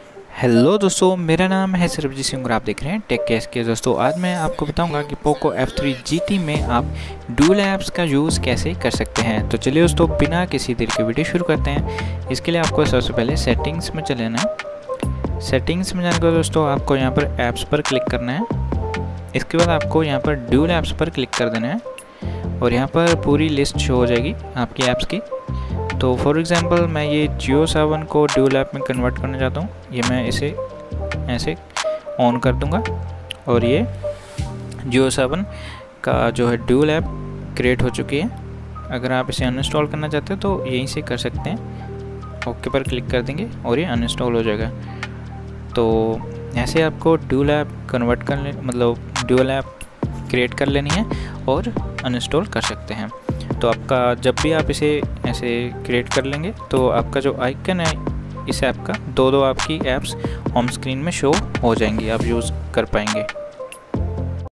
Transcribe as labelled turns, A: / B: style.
A: Hello दोस्तों, मेरा नाम है सरबजीत सिंह और आप देख रहे हैं टेक केस के। दोस्तों आज मैं आपको बताऊंगा कि पोको F3 GT में आप डुअल ऐप्स का यूज़ कैसे कर सकते हैं। तो चलिए दोस्तों, बिना किसी देर के वीडियो शुरू करते हैं। इसके लिए आपको सबसे पहले सेटिंग्स में चले जाना है। सेटिंग्स में जाने के बाद दोस्तों आपको यहाँ पर ऐप्स पर क्लिक करना है। इसके बाद आपको यहाँ पर डुअल ऐप्स पर क्लिक कर देना है और यहाँ पर पूरी लिस्ट शो हो जाएगी आपकी ऐप्स की। तो फॉर एग्ज़ाम्पल मैं ये जियो सावन को डुअल ऐप में कन्वर्ट करना चाहता हूँ। ये मैं इसे ऐसे ऑन कर दूँगा और ये जियो सावन का जो है डुअल ऐप क्रिएट हो चुकी है। अगर आप इसे अनइंस्टॉल करना चाहते हो तो यहीं से कर सकते हैं। ओके पर क्लिक कर देंगे और ये अनइंस्टॉल हो जाएगा। तो ऐसे आपको डुअल ऐप कन्वर्ट करने मतलब डुअल ऐप क्रिएट कर लेनी है और अनइंस्टॉल कर सकते हैं। तो आपका जब भी आप इसे ऐसे क्रिएट कर लेंगे तो आपका जो आइकन है इस ऐप का, दो आपकी ऐप्स होम स्क्रीन में शो हो जाएंगी, आप यूज़ कर पाएंगे।